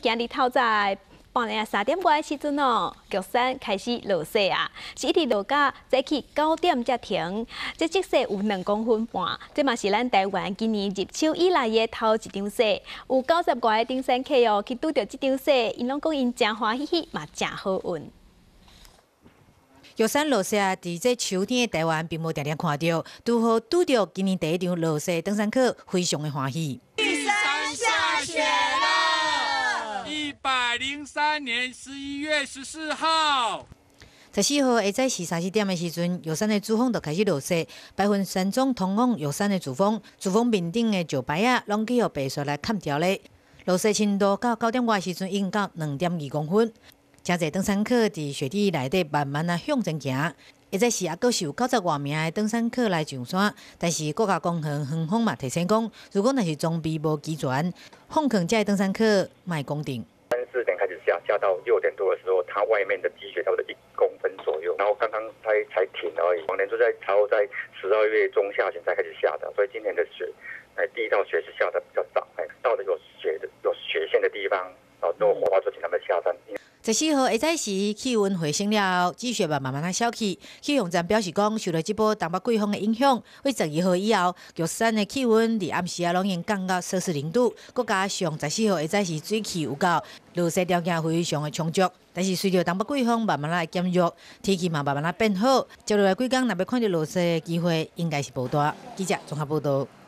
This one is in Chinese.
今日透早半夜3点外的时阵哦，玉山开始落雪啊，是一直落到早起9点才停。这积雪有2公分半，这嘛是咱台湾今年入秋以来的头一场雪。有90外的登山客哦，去拄到这场雪，因拢讲因真欢喜，嘛真好运。 玉山落雪伫这秋天的台湾并无常常看到，拄好拄到今年第一场落雪，登山客非常的欢喜。 玉山下雪了！103年11月14号。 14号下早是3、4点的时阵，玉山的主峰就开始落雪，部分山庄通往玉山的主峰面顶的石牌啊，拢去予白雪来砍掉咧。落雪深度到9点外的时阵，已经到2.2公分。真侪登山客伫雪地内底慢慢向前行。现在是也阁是有90外名的登山客来上山，但是国家公园园方嘛提醒讲，如果若是装备无齐全，放坑这登山客卖公定。 3、4点开始下到6点多的时候，它外面的积雪差不多1公分左右，然后刚刚才停而已。往年都在12月中下旬才开始下的，所以今年的雪，第一道雪是下的比较早，到了有雪线的地方，然后都滑就请他们下山。 14号下早时气温回升了后，积雪慢慢消去。气象站表示讲，受到这波东北季风的影响，为12号以后，玉山的气温伫暗时拢已经降到-0度。再加上14号下早时水汽有够，落雪条件非常的充足。但是随着东北季风慢慢来减弱，天气嘛慢慢来变好，接落来几天若要看到落雪的机会应该是无大。记者综合报道。